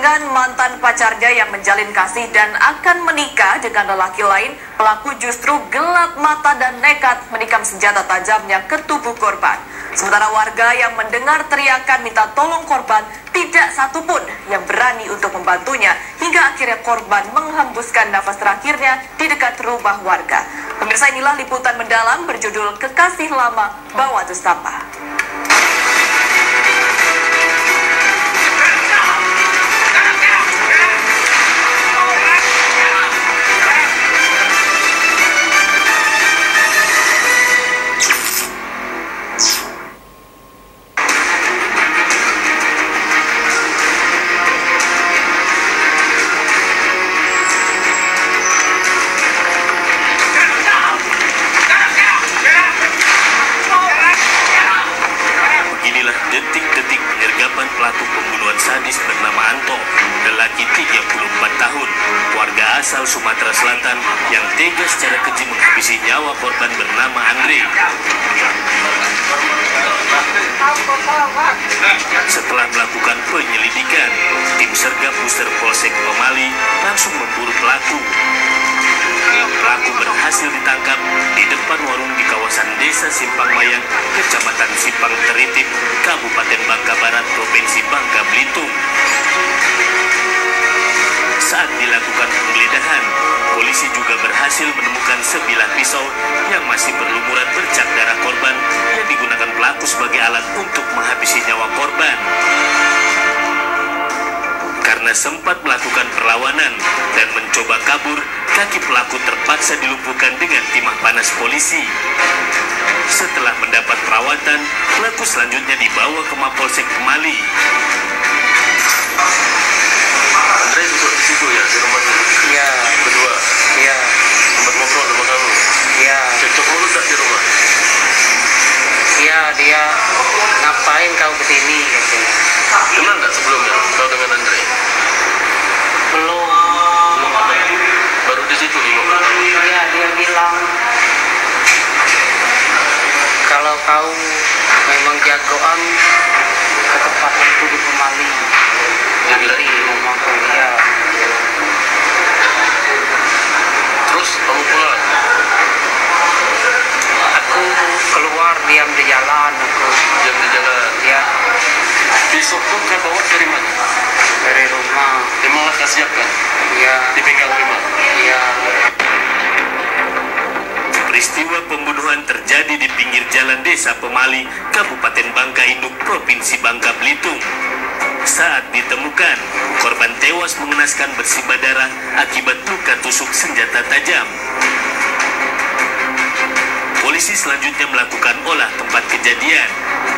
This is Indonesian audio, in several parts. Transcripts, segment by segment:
Dengan mantan pacarnya yang menjalin kasih dan akan menikah dengan lelaki lain, pelaku justru gelap mata dan nekat menikam senjata tajamnya ke tubuh korban. Sementara warga yang mendengar teriakan minta tolong korban, tidak satupun yang berani untuk membantunya, hingga akhirnya korban menghembuskan nafas terakhirnya di dekat rumah warga. Pemirsa, inilah liputan mendalam berjudul Kekasih Lama Bawa Tustapa. Detik-detik penyergapan pelaku pembunuhan sadis bernama Anto, lelaki 34 tahun, warga asal Sumatera Selatan yang tega secara keji menghabisi nyawa korban bernama Andre. Setelah melakukan penyelidikan, tim sergap Buster Polsek Pemali langsung memburu pelaku. Pelaku berhasil ditangkap di depan warung di kawasan Desa Simpang Mayang, Kecamatan Simpang Teritip, Kabupaten Bangka Barat, Provinsi Bangka Belitung. Saat dilakukan penggeledahan, polisi juga berhasil menemukan sebilah pisau yang masih berlumuran bercak darah korban yang digunakan pelaku sebagai alat untuk menghabisi nyawa korban. Karena sempat melakukan perlawanan dan mencoba kabur, kaki pelaku terpaksa dilumpuhkan dengan timah panas polisi. Setelah mendapat perawatan, pelaku selanjutnya dibawa ke Mapolsek Pemali. Andre duduk di situ ya, di rumahnya? Iya. Berdua? Iya. Sempat ngobrol sama kamu? Iya. Cocok mulut tak di rumah? Iya, dia ngapain kau kesini katanya. Kenal tak sebelumnya kau dengan Andre? Belum. Belum ada. Baru di situ nih ngobrol. Iya, dia bilang kalau kau memang jagoan ke tempat itu di Pemali. Dia bilang? Namaku, iya. Terus kamu pulang? Aku keluar diam di jalan aku. Diam di jalan? Ya, Besok pun kau bawa dari mana? dari rumah. Memang kau siapkan? Iya. Di bengkel rumah? Iya. Peristiwa pembunuhan terjadi di pinggir jalan Desa Pemali, Kabupaten Bangka Induk, Provinsi Bangka Belitung. Saat ditemukan, korban tewas mengenaskan bersimbah darah akibat luka tusuk senjata tajam. Polisi selanjutnya melakukan olah tempat kejadian.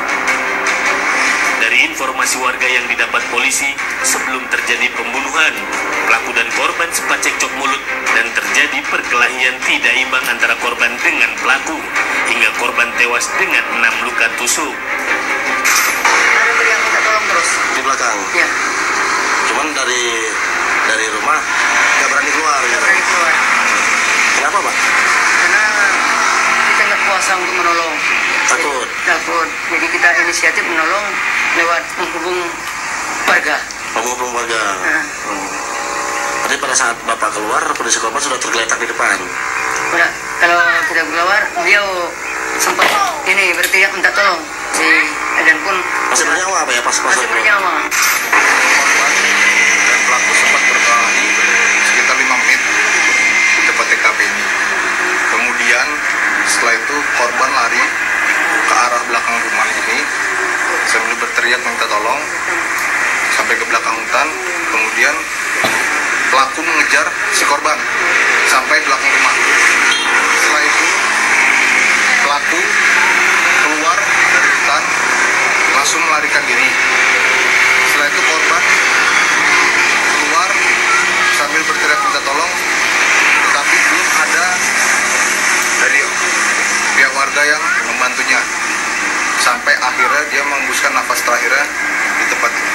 Dari informasi warga yang didapat polisi, sebelum terjadi pembunuhan, pelaku dan korban sempat cekcok mulut dan terjadi perkelahian tidak imbang antara korban dengan pelaku, hingga korban tewas dengan 6 luka tusuk. Ada teriak minta tolong terus. Di belakang? Iya. Cuman dari rumah nggak berani keluar? Tidak berani keluar. Kenapa Pak? Karena kita nggak kuasa untuk menolong. Takut? Takut. Jadi kita inisiatif menolong lewat menghubung warga. Menghubung warga? Nah. Tadi pada saat Bapak keluar, kondisi korban sudah tergeletak di depan? Udah, kalau kita keluar, beliau sempat ini berteriak minta tolong. Dan pun Masih bernyawa apa ya pas masih bernyawa. Korban dan pelaku sempat berkelahi sekitar 5 menit di tempat TKP ini. Kemudian setelah itu korban lari ke arah belakang rumah ini sambil berteriak minta tolong sampai ke belakang hutan. Kemudian pelaku mengejar si korban sampai belakang rumah. Setelah itu pelaku keluar dari hutan langsung melarikan diri. Setelah itu korban keluar sambil berteriak minta tolong, tetapi belum ada dari pihak warga yang membantunya. Sampai akhirnya dia menghembuskan nafas terakhirnya di tempat ini.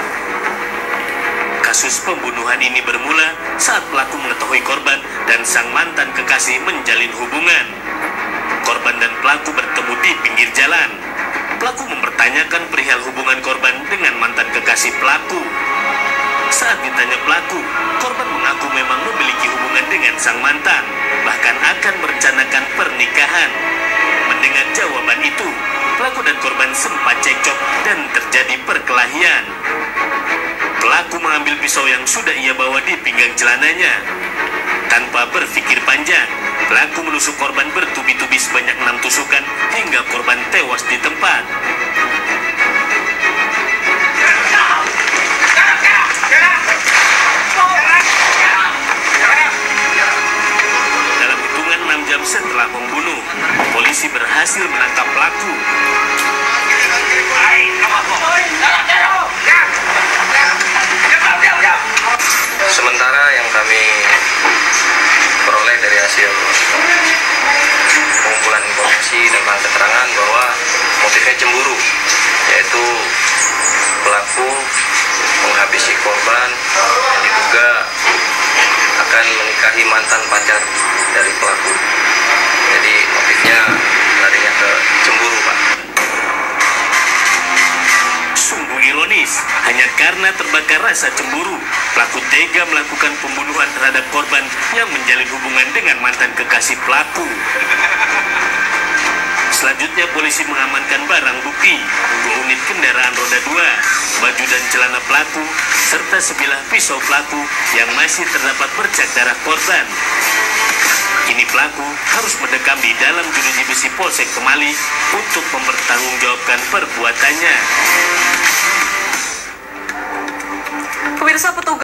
Kasus pembunuhan ini bermula saat pelaku mengetahui korban dan sang mantan kekasih menjalin hubungan. Korban dan pelaku bertemu di pinggir jalan. Pelaku mempertanyakan perihal hubungan korban dengan mantan kekasih pelaku. Saat ditanya pelaku, korban mengaku memang memiliki hubungan dengan sang mantan, bahkan akan merencanakan pernikahan. Mendengar jawaban itu, pelaku dan korban sempat cekcok dan terjadi perkelahian. Pelaku mengambil pisau yang sudah ia bawa di pinggang celananya. Tanpa berpikir panjang, pelaku menusuk korban bertubi-tubi sebanyak 6 tusukan hingga korban tewas di tempat. Dalam hitungan 6 jam setelah membunuh, polisi berhasil menangkap pelaku. Sementara yang kami peroleh dari hasil pengumpulan informasi dan bahan keterangan bahwa motifnya cemburu, yaitu pelaku menghabisi korban yang diduga akan menikahi mantan pacar dari pelaku. Jadi motifnya larinya ke cemburu, Pak. Sungguh ironis, hanya karena terbakar rasa cemburu, pelaku tega melakukan pembunuhan terhadap korban yang menjalin hubungan dengan mantan kekasih pelaku. Selanjutnya polisi mengamankan barang bukti, 2 unit kendaraan roda 2, baju dan celana pelaku, serta sebilah pisau pelaku yang masih terdapat bercak darah korban. Kini pelaku harus mendekam di dalam jeruji besi Polsek Pemali untuk mempertanggungjawabkan perbuatannya. Pemirsa, petugas